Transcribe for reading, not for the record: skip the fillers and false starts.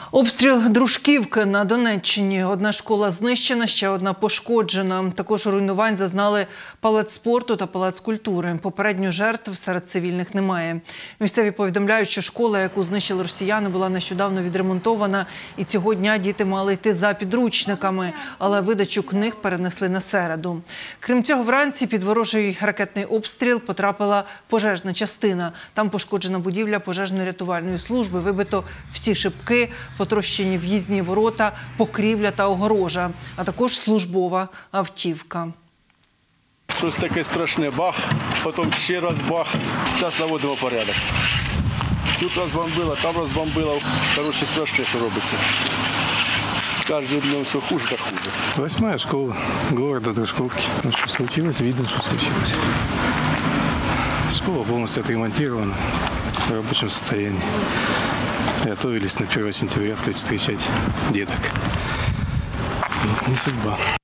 Обстріл Дружківки на Донеччині. Одна школа знищена, ще одна пошкоджена. Також руйнувань зазнали палац спорту та палац культури. Попередньо жертв серед цивільних немає. Місцеві повідомляють, що школа, яку знищили росіяни, була нещодавно відремонтована. І цього дня діти мали йти за підручниками, але видачу книг перенесли на середу. Крім цього, вранці під ворожий ракетний обстріл потрапила пожежна частина. Там пошкоджена будівля пожежно-рятувальної служби, вибито всі шибки, потрощені в'їзні ворота, покрівля та огорожа, а також службова автівка. Щось таке страшне, бах, потім ще раз бах, зараз наводимо порядок. Тут розбомбило, там розбомбило. Коротше, страшне, що робиться. З кожним днем все хуже та хуже. 8-я школа города Дружковки. Ну, что случилось, видно, что случилось. Школа полностью отремонтирована, в рабочем состоянии. Готовились на 1 сентября встречать деток. Не судьба.